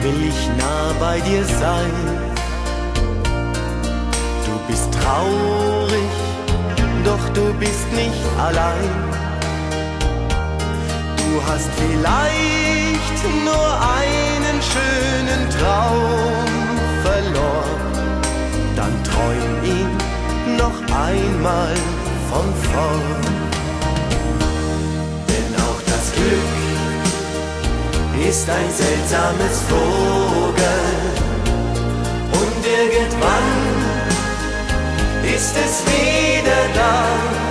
will ich nah bei dir sein. Du bist traurig, doch du bist nicht allein. Du hast vielleicht nur einen schönen Traum verloren, dann träum ihn noch einmal von vorn. Denn auch das Glück ist ein seltsames Vogel und irgendwann ist es wieder da.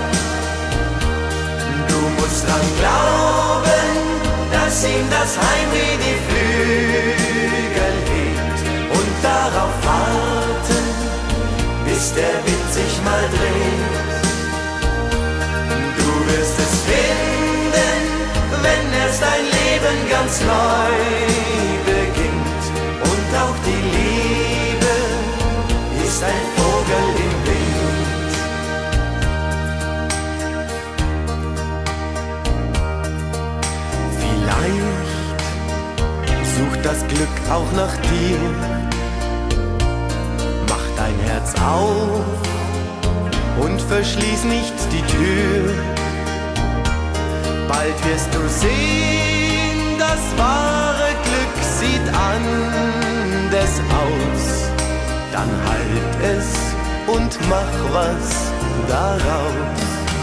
Du musst dran glauben, dass ihm das Heimweh die Flügel hebt und darauf warten, bis der Wind sich mal dreht. Du wirst es finden, wenn erst dein Leben ganz neu beginnt. Und auch die Liebe ist ein Vogel im Wind. Vielleicht sucht das Glück auch nach dir. Mach dein Herz auf und verschließ nicht die Tür. Bald wirst du sehen, das wahre Glück sieht anders aus. Dann halt es und mach was daraus.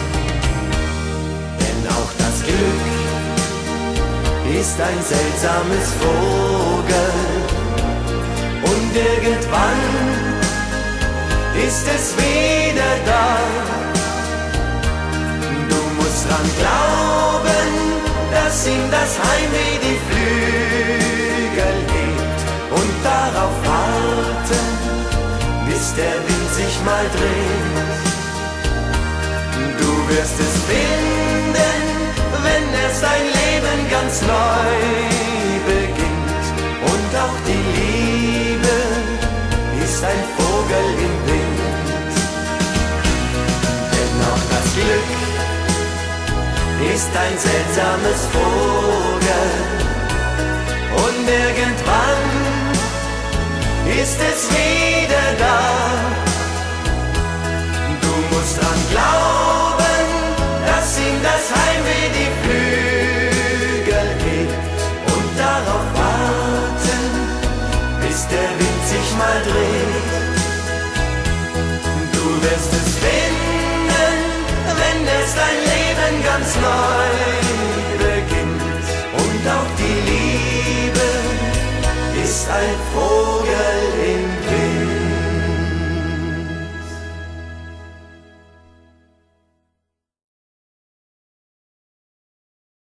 Denn auch das Glück ist ein seltsames Vogel und irgendwann ist es wieder da. Du musst dran glauben, dass ihm das Heimweh die Flügel hebt und darauf warten, bis der Wind sich mal dreht. Du wirst es finden, wenn erst dein Leben ganz neu beginnt. Und auch die Liebe ist ein Vogel im Wind. Denn auch das Glück ist ein seltsames Vogel und irgendwann ist es wieder da. Du musst dran glauben, dass ihm das Heimweh die Flügel hebt und darauf warten, bis der Wind sich mal dreht. Du wirst es finden, wenn es dein Leben ganz neu beginnt. Und auch die Liebe ist ein Vogel